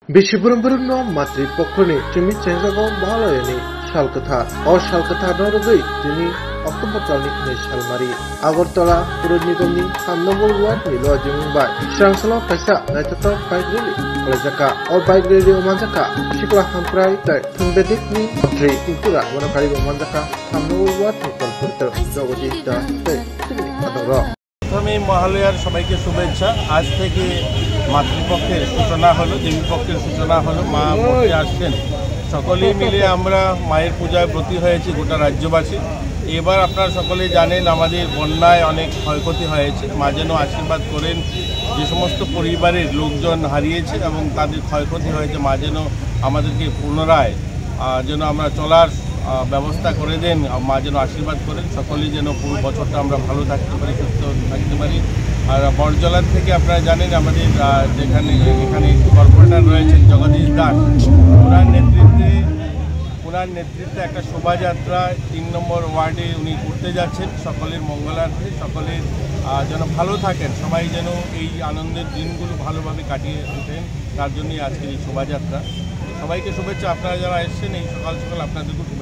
Bishopurumburumno matripokoni timi chenjago bhalayani shalkatha or shalkatha norogoi tini October talni ne shalmari Agartala Pur Nigomni 3 নম্বর ward নিলো জিমুংবাই Srangsalo paisa naitato bike rally kalajaka or bike rally omanjaka Shikla hamprai tai thunbedikni mantri impura wanakari omanjaka 3 নম্বর ward ni konpurter jogojita tai tini adoro প্রথমে মহালয়ার সবাইকে শুভেচ্ছা। আজ থেকে মাতৃপক্ষের সূচনা হলো, দেবীপক্ষের সূচনা হলো। মা মূর্তি আসছেন, সকলেই মিলে আমরা মায়ের পূজায় ব্রতী হয়েছি গোটা রাজ্যবাসী। এবার আপনারা সকলেই জানেন আমাদের বন্যায় অনেক ক্ষয়ক্ষতি হয়েছে। মা যেন আশীর্বাদ করেন, যে সমস্ত পরিবারের লোকজন হারিয়েছে এবং তাদের ক্ষয়ক্ষতি হয়েছে, মা যেন আমাদেরকে পুনরায় যেন আমরা চলার ব্যবস্থা করে দেন। মা যেন আশীর্বাদ করেন, সকলেই যেন পুরো বছরটা আমরা ভালো থাকতে পারি, সুস্থ থাকতে পারি। আর বড়জলার থেকে আপনারা জানেন আমাদের যেখানে এখানে কর্পোরেটর রয়েছেন জগদীশ দাস, ওনার নেতৃত্বে একটা শোভাযাত্রা 3 নম্বর ওয়ার্ডে উনি করতে যাচ্ছেন। সকলের মঙ্গলার্থে, সকলের যেন ভালো থাকেন, সবাই যেন এই আনন্দের দিনগুলো ভালোভাবে কাটিয়ে ওঠেন, তার জন্যই আজকের এই শোভাযাত্রা। সবাইকে শুভেচ্ছা। আপনারা যারা এসছেন এই সকাল সকাল আপনাদেরকে